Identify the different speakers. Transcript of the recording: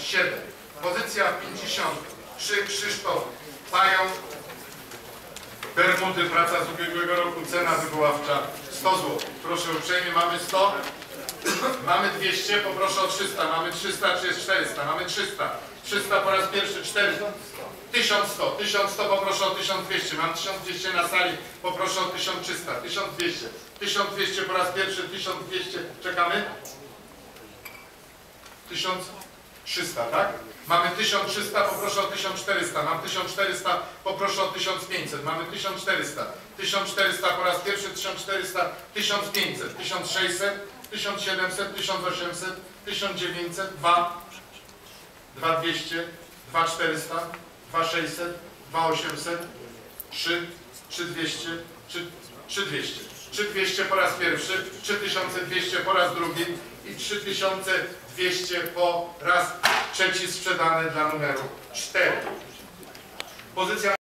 Speaker 1: 7. Pozycja 53. Krzysztof Pająk. Bermudy, praca z ubiegłego roku, cena wywoławcza 100 zł. Proszę uprzejmie, mamy 100, mamy 200, poproszę o 300, mamy 300, czy jest 400, mamy 300. 300 po raz pierwszy, 400. 1100, 1100 poproszę o 1200, mam 1200 na sali, poproszę o 1300, 1200. 1200 po raz pierwszy, 1200, czekamy? 1300, tak? Mamy 1300, poproszę o 1400, mam 1400, poproszę o 1500, mamy 1400, 1400 po raz pierwszy, 1400, 1500, 1600, 1700, 1800, 1900, 2200, 2400, 2600, 2800, 3200, 3200. 3200 po raz pierwszy, 3200 po raz drugi i 3200 po raz trzeci sprzedane dla numeru 4. Pozycja